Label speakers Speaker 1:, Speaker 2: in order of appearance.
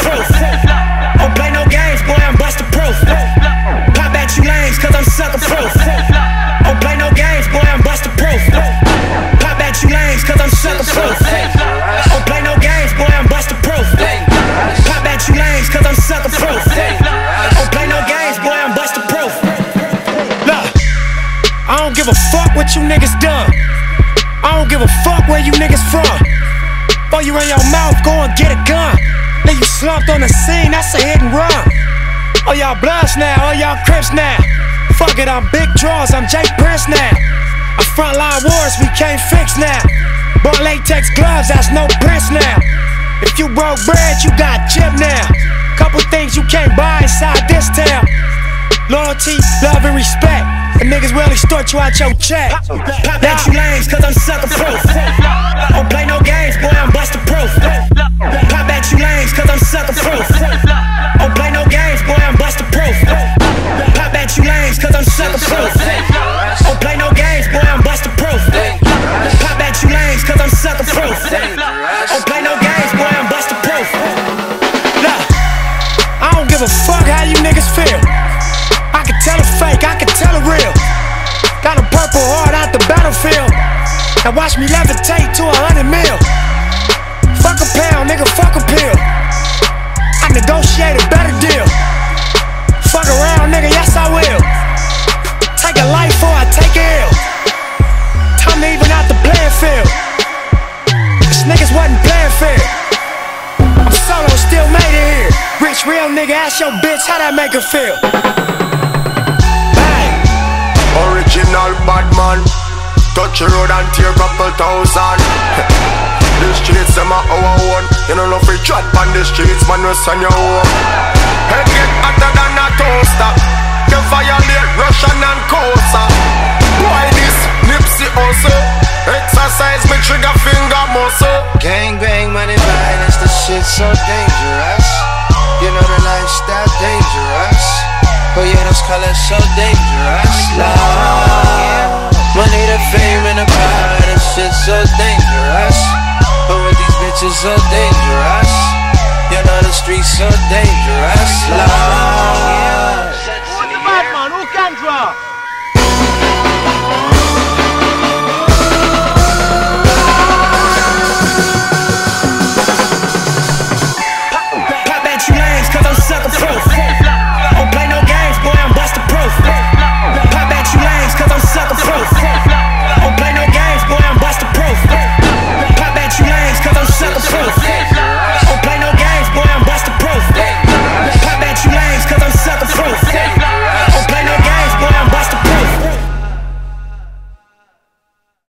Speaker 1: proof. Don't play no games, boy, I'm busted proof. Pop at you lanes, cause I'm sucker proof. Don't play no games, boy, I'm busted proof. Pop at you lanes, cause I'm sucker proof. Don't play no games, boy, I'm busted proof. Pop at you lanes, cause I'm sucker proof. Don't play no games, boy, I'm busted proof. Look, I don't give a fuck what you niggas done. I don't give a fuck where you niggas from. Boy, you in your mouth, go and get a gun. Then you slumped on the scene, that's a hit and run. Oh, y'all bloods now, oh, y'all Crips now. Fuck it, I'm Big Draws, I'm Jay Prince now. I'm frontline wars, we can't fix now. Boy, latex gloves, that's no Prince now. If you broke bread, you got chip now. Couple things you can't buy inside this town. Loyalty, love, and respect. The niggas will extort you out your check. Pop at you lanes, cause I'm sucker proof. Don't play no games, boy, I'm busted proof. Pop at you lanes, cause I'm sucker proof. Don't play no games, boy, I'm busted proof. Pop at you lanes, cause I'm sucker proof. Don't play no games, boy, I'm busted proof. Pop at you lanes, cause I'm sucker proof. Don't play no games, boy, I'm busted proof. Look, I don't give a fuck how you niggas feel. I can tell a fake, I can tell a real. Got a purple heart out the battlefield. Now watch me levitate to 100 mil. Fuck a pound, nigga, fuck a pill. I negotiate a better deal. Fuck around, nigga, yes I will. Take a life or I take a ill. Time to even out the playing field. Cause niggas wasn't playing fair. I'm solo, still made it here. Rich, real nigga, ask your bitch how that make her feel.
Speaker 2: Original bad man. Touch the road and tear couple thousand. The streets them are our own. You know no free chat on the streets, man, we send your home. Head get hotter than a toaster. You violate Russian and Kosa. Why this Nipsey also? Exercise me trigger finger muscle.
Speaker 3: Gang bang, money violence, the shit so dangerous. You know the lifestyle dangerous. Oh yeah, those colors so dangerous. Love, money, the fame, and the power. This shit so dangerous. But with these bitches so dangerous. You know the streets so dangerous.